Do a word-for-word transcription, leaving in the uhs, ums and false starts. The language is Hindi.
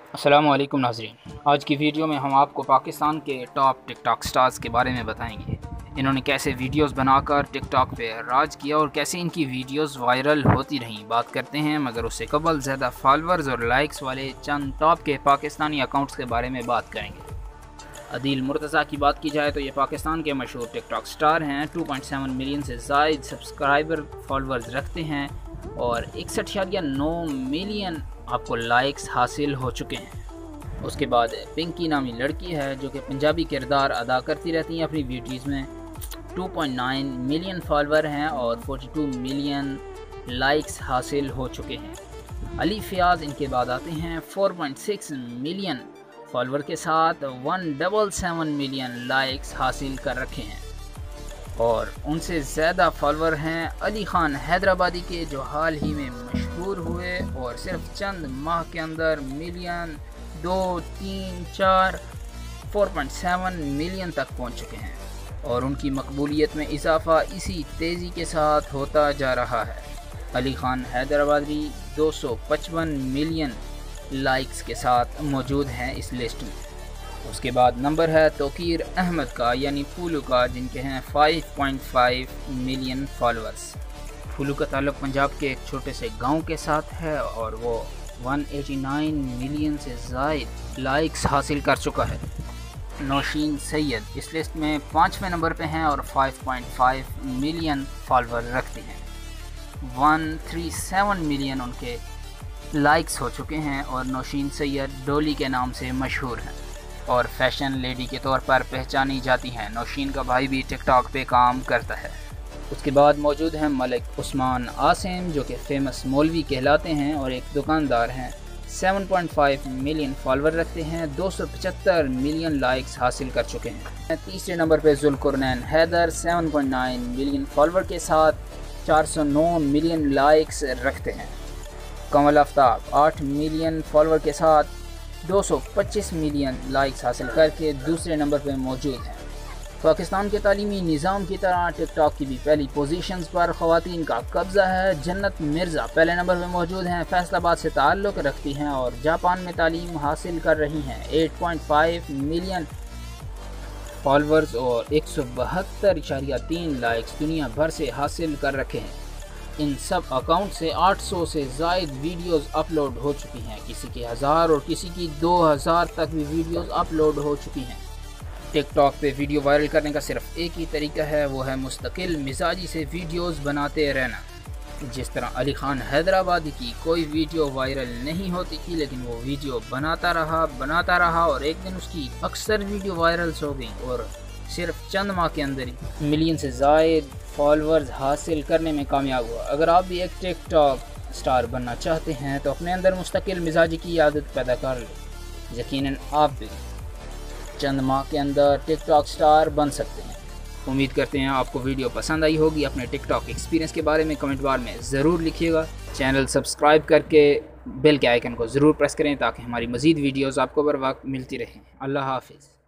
अस्सलामु अलैकुम नाज़रीन, आज की वीडियो में हम आपको पाकिस्तान के टॉप टिकटॉक स्टार्स के बारे में बताएंगे। इन्होंने कैसे वीडियोस बनाकर टिकटॉक पे राज किया और कैसे इनकी वीडियोस वायरल होती रहीं। बात करते हैं मगर उससे कबल ज़्यादा फॉलोअर्स और लाइक्स वाले चंद टॉप के पाकिस्तानी अकाउंट्स के बारे में बात करेंगे। अदील मुर्तज़ा की बात की जाए तो ये पाकिस्तान के मशहूर टिकटॉक स्टार हैं। टू पॉइंट सेवन मिलियन से ज़ायद सब्सक्राइबर फॉलोअर्स रखते हैं और इकसठ या नौ मिलियन आपको लाइक्स हासिल हो चुके हैं। उसके बाद पिंकी नामी लड़की है जो कि पंजाबी किरदार अदा करती रहती हैं अपनी वीडियोज़ में। Two point nine million follower हैं और बयालीस मिलियन लाइक्स हासिल हो चुके हैं। अली फयाज इनके बाद आते हैं। Four point six million follower के साथ one double seven million likes हासिल कर रखे हैं और उनसे ज़्यादा फॉलोअर हैं अली खान हैदराबादी के, जो हाल ही में मशहूर हुए और सिर्फ चंद माह के अंदर मिलियन दो तीन चार फोर पॉइंट सेवन मिलियन तक पहुंच चुके हैं और उनकी मकबूलियत में इजाफा इसी तेज़ी के साथ होता जा रहा है। अली खान हैदराबादी दो सौ पचपन मिलियन लाइक्स के साथ मौजूद हैं इस लिस्ट में। उसके बाद नंबर है तोकीर अहमद का यानी फूलू का, जिनके हैं five point five million followers. Phulu का ताल्लुक पंजाब के एक छोटे से गांव के साथ है और वो एक सौ नवासी मिलियन से ज़ायद लाइक्स हासिल कर चुका है। नौशीन सैयद इस लिस्ट में पाँचवें नंबर पे हैं और five point five million follower रखते हैं। एक सौ सैंतीस मिलियन उनके लाइक्स हो चुके हैं और नौशीन सैयद डोली के नाम से मशहूर हैं और फैशन लेडी के तौर पर पहचानी जाती हैं। नौशीन का भाई भी टिकटॉक पे काम करता है। उसके बाद मौजूद हैं मलिक उस्मान आसिम, जो कि फेमस मौलवी कहलाते हैं और एक दुकानदार हैं। सात पॉइंट पाँच मिलियन फॉलोअर रखते हैं, दो सौ पचहत्तर मिलियन लाइक्स हासिल कर चुके हैं। तीसरे नंबर पे जुल्कुरनैन हैदर सात पॉइंट नौ मिलियन फॉलोअर के साथ चार सौ नौ मिलियन लाइक्स रखते हैं। कमल आफ्ताब आठ मिलियन फॉलोअर के साथ दो सौ पच्चीस मिलियन लाइक्स हासिल करके दूसरे नंबर पर मौजूद हैं। पाकिस्तान के तालीमी निज़ाम की तरह टिकटॉक की भी पहली पोजीशंस पर ख़वातीन का कब्ज़ा है। जन्नत मिर्ज़ा पहले नंबर पर मौजूद हैं, फैसलाबाद से ताल्लुक़ रखती हैं और जापान में तालीम हासिल कर रही हैं। आठ पॉइंट पाँच मिलियन फॉलोअर्स और एक सौ बहत्तर इशारिया तीन लाइक्स दुनिया भर से हासिल कर रखे हैं। इन सब अकाउंट से आठ सौ से ज़ायद वीडियोस अपलोड हो चुकी हैं। किसी के हज़ार और किसी की दो हज़ार तक भी वीडियोस अपलोड हो चुकी हैं। टिकटॉक पे वीडियो वायरल करने का सिर्फ एक ही तरीका है, वो है मुस्तकिल मिजाजी से वीडियोस बनाते रहना। जिस तरह अली खान हैदराबादी की कोई वीडियो वायरल नहीं होती थी, लेकिन वो वीडियो बनाता रहा बनाता रहा और एक दिन उसकी अक्सर वीडियो वायरल हो गई और सिर्फ चंद माह के अंदर ही मिलियन से ज़ायद फॉलोअर्स हासिल करने में कामयाब हुआ। अगर आप भी एक टिकटॉक स्टार बनना चाहते हैं तो अपने अंदर मुस्तकिल मिजाजी की आदत पैदा कर लें। यकीनन आप भी चंद माह के अंदर टिकटॉक स्टार बन सकते हैं। उम्मीद करते हैं आपको वीडियो पसंद आई होगी। अपने टिकटॉक एक्सपीरियंस के बारे में कमेंट बार में ज़रूर लिखिएगा। चैनल सब्सक्राइब करके बेल के आइकन को ज़रूर प्रेस करें ताकि हमारी मज़ीद वीडियोज़ आपको बर वक्त मिलती रहें। अल्लाह हाफिज़।